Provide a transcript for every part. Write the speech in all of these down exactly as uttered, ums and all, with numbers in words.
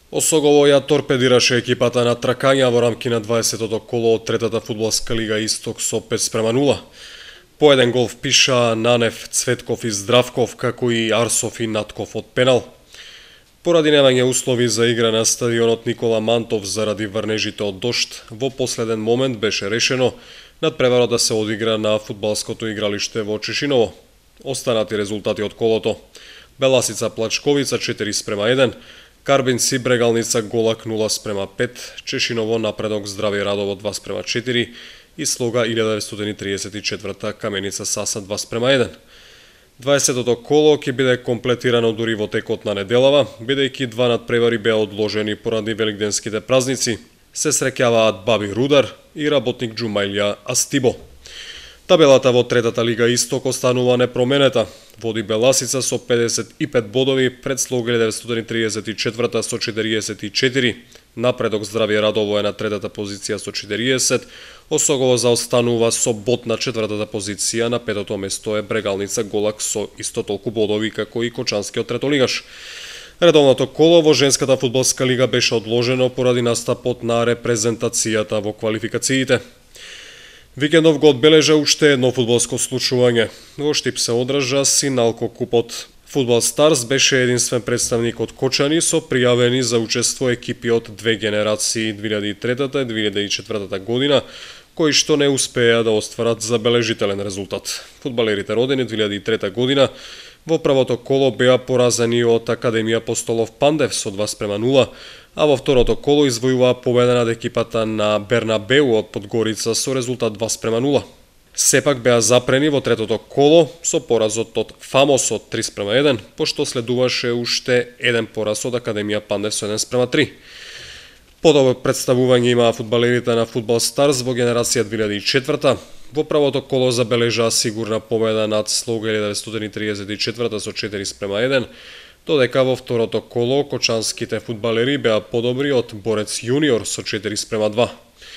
Осогово ја торпедираше екипата на тркања во рамки на дваесетото коло од третата фудбалска лига Исток со пет спрема нула. По еден гол впиша Нанев, Цветков и Здравков, како и Арсов и Натков од пенал. Поради немање услови за игра на стадионот Никола Мантов заради врнежите од дожд, во последен момент беше решено надпреварот да се одигра на фудбалското игралиште во Чешиново. Останати резултати од колото: Беласица Плачковица четири спрема еден, Карбинци Брегалница Голак нула спрема пет, Чешиново Напредок Здравје Радово два спрема четири и Слога илјада деветстотини триесет и четврта Каменица Саса два спрема еден. дваесетото коло ќе биде комплетирано дури во текот на неделава, бидејќи два надпревари беа одложени поради великденските празници. Се среќаваат Баби Рудар и работник Џумаилја Астибо. Табелата во третата лига Исток останува непроменета. Води Беласица со педесет и пет бодови пред Слога илјада деветстотини триесет и четврта со четириесет и четири. Напредок Здравје Радово е на третата позиција со четириесет. Осогово заостанува со бод на четвртата позиција, на петото место е Брегалница Голак со исто толку бодови како и Кочанскиот третолигаш. Редовното коло во женската фудбалска лига беше одложено поради настапот на репрезентацијата во квалификациите. Викендов го одбележа уште едно фудбалско случување. Во Штип се одржа Синалко купот. Фудбал Старс беше единствен представник од Кочани со пријавени за учество екипи од две генерации две илјади и трета и две илјади и четврта година, кои што не успеа да остварат забележителен резултат. Фудбалерите родени две илјади и трета година во првото коло беа поразени од Академија Апостолов Пандев со два спрема нула, а во второто коло извојуваа победа над екипата на Бернабеу од Подгорица со резултат два спрема нула. Сепак беа запрени во третото коло со поразот од Фамос од три спрема еден, пошто следуваше уште еден пораз од Академија Пандев со еден спрема три. Подобро представување имаа фудбалерите на Фудбал Старс во генерација две илјади и четврта. Во првото коло забележаа сигурна победа над Слога илјада деветстотини триесет и четврта со четири спрема еден, додека во второто коло кочанските фудбалери беа подобри од Борец Јуниор со четири спрема два.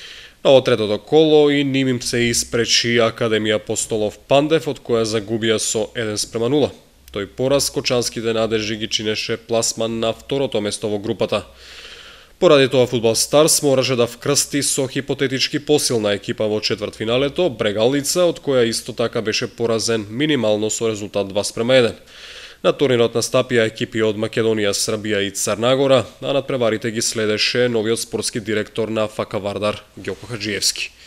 А во третото коло и ним им се испречи Академија Апостолов Пандев, од која загубија со еден спрема нула. Тој пораз кочанските надежи ги чинеше пласман на второто место во групата. Поради тоа Фудбал Старс мораше да вкрсти со хипотетички посилна екипа во четвртфиналето, Брегалница, од која исто така беше поразен минимално со резултат два спрема еден. На турнирот настапија екипи од Македонија, Србија и Црнагора, а надпреварите ги следеше новиот спортски директор на ФК Вардар Ѓоко Хаџиевски.